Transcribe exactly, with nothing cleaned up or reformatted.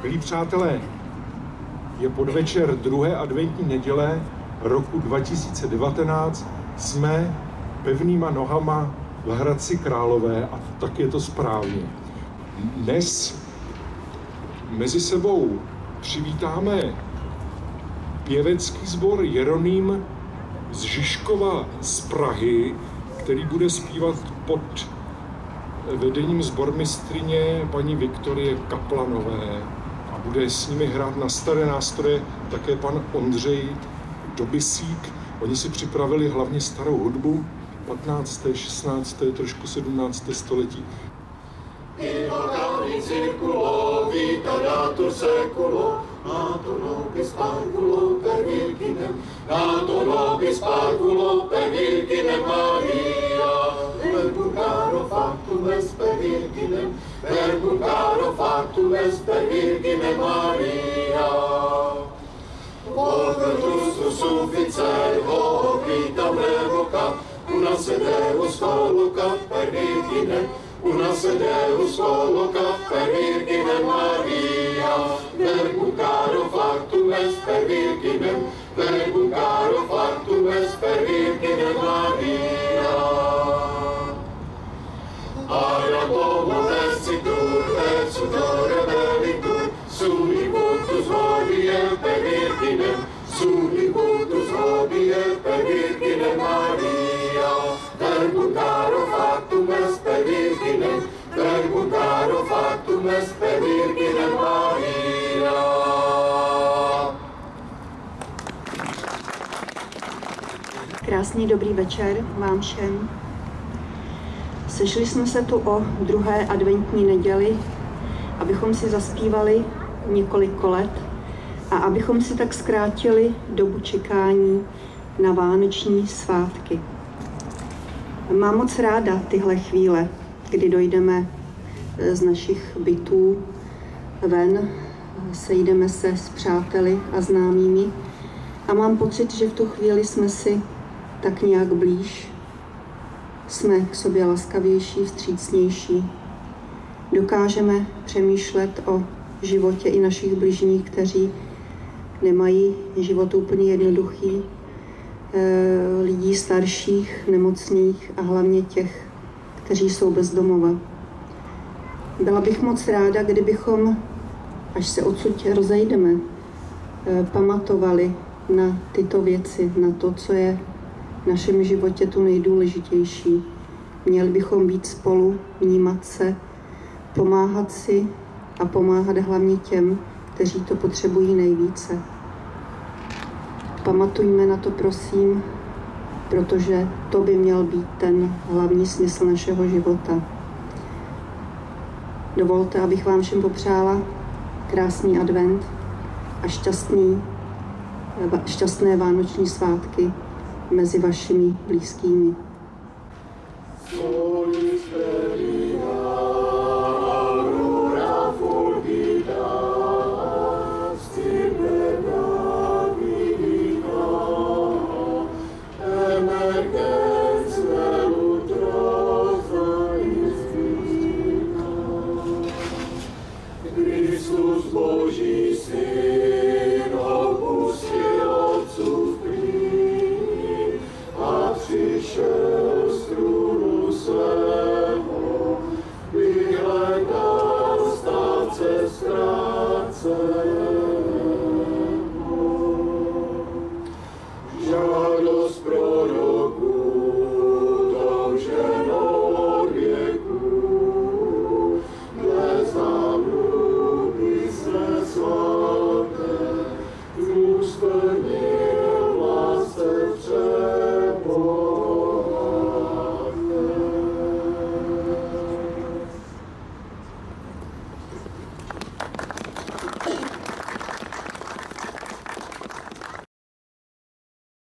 Milí přátelé, je podvečer druhé adventní neděle roku dva tisíce devatenáct. Jsme pevnýma nohama v Hradci Králové a tak je to správně. Dnes mezi sebou přivítáme pěvecký sbor Jeroným z Žižkova z Prahy, který bude zpívat pod vedením sbormistryně paní Viktorie Kaplanové a bude s nimi hrát na staré nástroje také pan Ondřej Dobysík. Oni si připravili hlavně starou hudbu, patnácté, šestnácté, trošku sedmnácté století. Ilocani circulo, vita datur seculo, nato nobis parvulo per Virginem, nato nobis parvulo per Virginem Maria, verbum caro factum est per Virginem, verbum caro factum est per Virginem Maria. Volvertus sufficer, hoc vitam revocat, una se Deus collocat per Virginem, una se Deus collocat per Virginem Maria, verbum caro factum est per Virginem, verbum caro factum est per Virginem Maria. Aria domo vestitur, et sudore bellitur, sui vultus hodie per Virginem, sui vultus hodie per Virginem Maria, verbum caro factum est per Virginem, verbum caro factum est per Virginem Maria. Krásný dobrý večer vám všem. Sešli jsme se tu o druhé adventní neděli, abychom si zaspívali několik kolet a abychom si tak zkrátili dobu čekání na vánoční svátky. Mám moc ráda tyhle chvíle, kdy dojdeme z našich bytů ven, sejdeme se s přáteli a známými a mám pocit, že v tu chvíli jsme si tak nějak blíž, jsme k sobě laskavější, vstřícnější. Dokážeme přemýšlet o životě i našich bližních, kteří nemají život úplně jednoduchý, lidí starších, nemocných a hlavně těch, kteří jsou bezdomova. Byla bych moc ráda, kdybychom, až se odsud rozejdeme, pamatovali na tyto věci, na to, co je v našem životě tu nejdůležitější. Měli bychom být spolu, vnímat se, pomáhat si a pomáhat hlavně těm, kteří to potřebují nejvíce. Pamatujme na to, prosím, protože to by měl být ten hlavní smysl našeho života. Dovolte, abych vám všem popřála krásný advent a šťastný, šťastné vánoční svátky mezi vašimi blízkými. Christus Boží syn,